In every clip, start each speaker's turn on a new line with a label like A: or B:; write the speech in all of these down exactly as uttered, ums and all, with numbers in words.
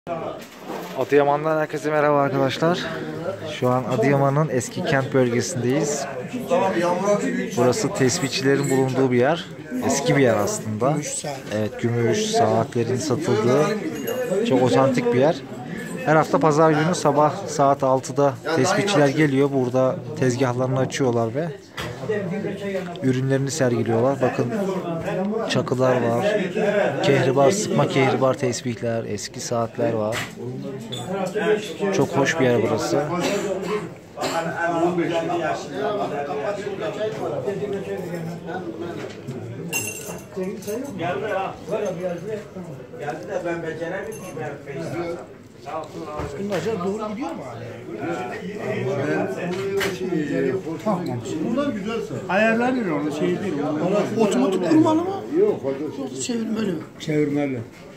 A: Adıyaman'dan herkese merhaba arkadaşlar. Şu an Adıyaman'ın eski kent bölgesindeyiz. Burası tespihçilerin bulunduğu bir yer. Eski bir yer aslında. Evet, gümüş saatlerin satıldığı çok otantik bir yer. Her hafta pazar günü sabah saat altıda tespihçiler geliyor. Burada tezgahlarını açıyorlar ve ürünlerini sergiliyorlar. Bakın çakılar var, kehribar, sıkma kehribar tesbihler, eski saatler var. Çok hoş bir yer burası.
B: Geldi de ben beceremedim ki ben Feyz'i.
C: Bunlar doğru gidiyor mu abi? Bunlar güzelse. Ayarlanıyor onu şey değil. Otomatik kurmalı mı? Yok, çevirmeli. Çevirmeli.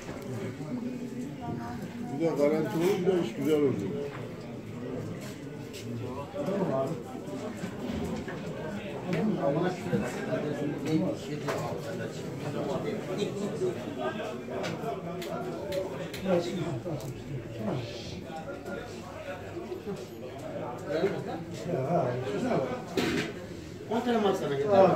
C: Bir de garanti olur, bir de iş güzel olur.
B: Antrenman sana getir.